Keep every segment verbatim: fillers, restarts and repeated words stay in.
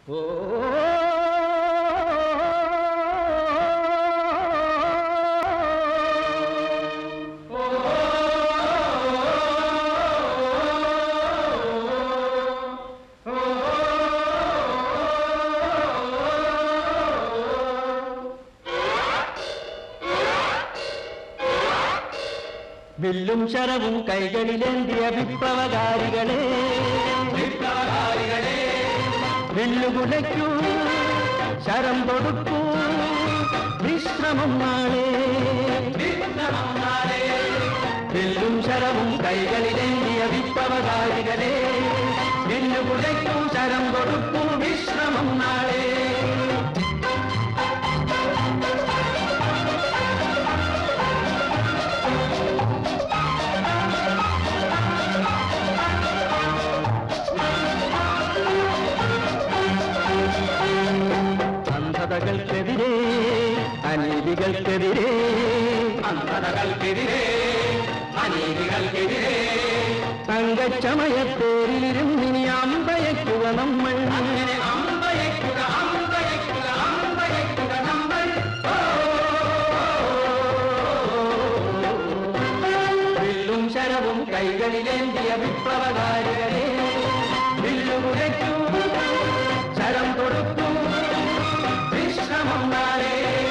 വില്ലും ശരവും കൈകളിലേന്തിയ വിപ്ലവകാരികളെ വിപ്ലവകാരികളെ വില്ലുകുലയ്ക്കൂ ശരം കൊടുക്കൂ വിശ്രമം നാളെ വിശ്രമം നാളെ വില്ലും ശരവും കൈകളിലേന്തിയ വിപ്ലവകാരികളെ വില്ലുകുലയ്ക്കൂ ശരം കൊടുക്കൂ വിശ്രമം നാളെ അന്ധതകൾക്കെതിരെ അനീതികൾക്കെതിരെ അന്ധതകൾക്കെതിരെ അനീതികൾക്കെതിരെ തങ്കച്ചമയത്തേരിലിരുന്നിനി അമ്പയക്കുക നമ്മൾ അങ്ങനെ അമ്പയക്കുക അമ്പയക്കുക അമ്പയക്കുക നമ്മൾ വില്ലും ശരവും കൈകളിലേന്തിയ വിപ്ലവകാരികളെ വില്ലുകുലയ്ക്കൂ ശരം കൊടുക്കൂ വിശ്രമം നാളെ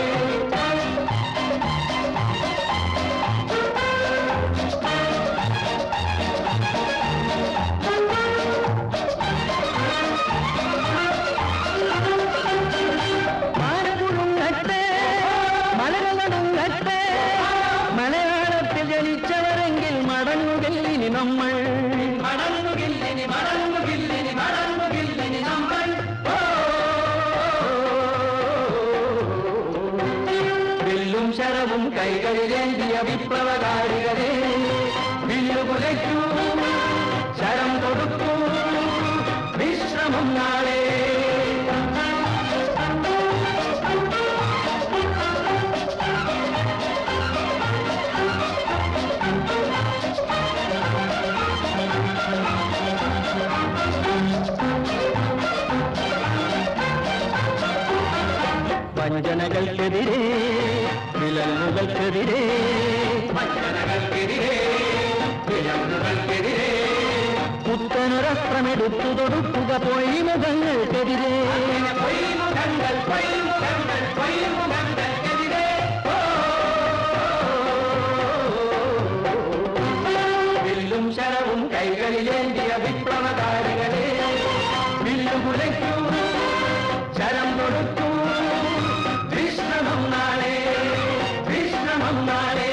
മാനകുളുങ്ങട്ടെ മലകളുങ്ങട്ടെ മലയാളത്തിൽ ജനിച്ചവരെങ്കിൽ മടങ്ങുകില്ലിനി നമ്മൾ മടങ്ങുകില്ലിനി മടങ്ങുകില്ലിനി മടങ്ങുകില്ലിനി നമ്മൾ വില്ലും ശരവും കൈകളിലേന്തിയ വിപ്ലവകാരികളെ വില്ലുകുലയ്ക്കൂ ശരം കൊടുക്കൂ വിശ്രമം നാളെ വഞ്ചനകൾക്കെതിരെ വിലങ്ങുകൾക്കെതിരെ വഞ്ചനകൾക്കെതിരെ വിലങ്ങുകൾക്കെതിരെ പുത്തനൊരസ്ത്രമെടുത്തു തൊടുക്കുക പൊയ്മുഖങ്ങൾക്കെതിരെ പൊയ്മുഖങ്ങൾ പൊയ്മുഖങ്ങൾ പൊയ്മുഖങ്ങൾക്കെതിരെ വില്ലും ശരവും കൈകളിലേന്തിയ വിപ്ലവകാരികളെ വില്ലുകുലയ്ക്കൂ ശരം കൊടുക്കൂ വിശ്രമം നാളെ വിശ്രമം നാളെ